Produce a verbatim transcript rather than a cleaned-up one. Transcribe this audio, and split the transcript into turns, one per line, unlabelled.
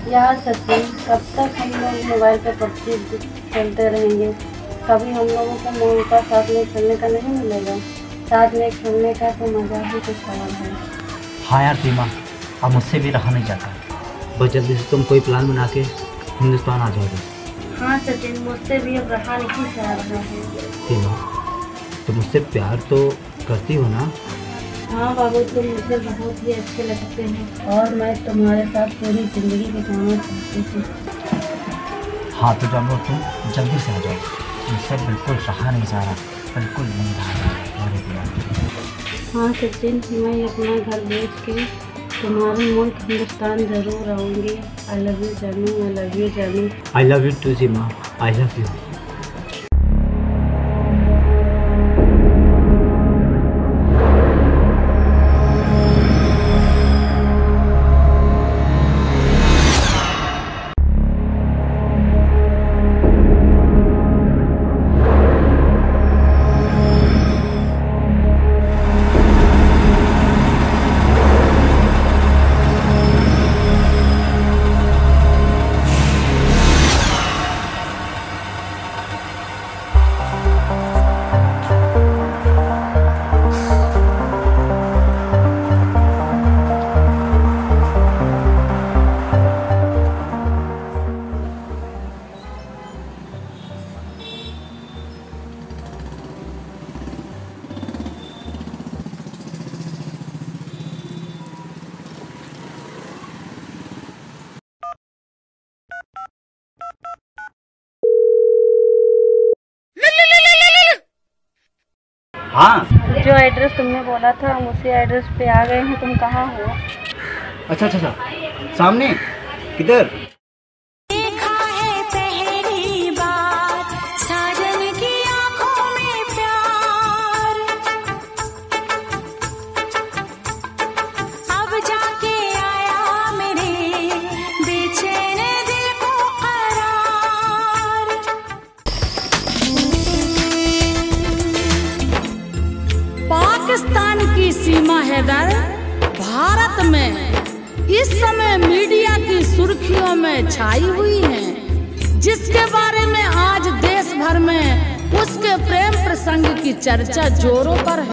यार सचिन, कब तक हम लोग मोबाइल पे पबजी खेलते रहेंगे? कभी हम लोगों को मौका साथ में खेलने का नहीं मिलेगा? साथ में खेलने का तो मज़ा ही कुछ अलग है।
हाँ यार सीमा, अब मुझसे भी रहा नहीं जाता। बस जल्दी से तुम कोई प्लान बना के हिंदुस्तान आ जाओगे।
हाँ सचिन, मुझसे भी अब रहा नहीं जा रहा है।
सीमा, तुम मुझसे प्यार तो करती हो ना?
हाँ बाबू, तुम मुझे बहुत ही अच्छे लगते हैं और मैं तुम्हारे साथ पूरी ज़िंदगी बिताना चाहती हूँ।
हाँ तो चलो, तुम जल्दी से आ जाओ। मुझसे बिल्कुल रहा नहीं जा रहा, बिल्कुल नहीं रहा जा रहा मेरे बिना।
हाँ सचिन, मैं अपना घर बेच के तुम्हारे मुल्क हिंदुस्तान ज़रूर आऊँगी। आई लव यू जानू, आई लव यू जानू।
I love you too Seema, I love you. हाँ,
जो एड्रेस तुमने बोला था हम उसी एड्रेस पे आ गए हैं। तुम कहाँ हो?
अच्छा अच्छा अच्छा, सामने किधर?
देखा है पहली बार साजन की आंखों में प्यार, अब जाके आया मेरे बेचैन दिल को करार।
पाकिस्तान की सीमा हैदर भारत में इस समय मीडिया की सुर्खियों में छाई हुई हैं, जिसके बारे में आज देश भर में उसके प्रेम प्रसंग की चर्चा जोरों पर है।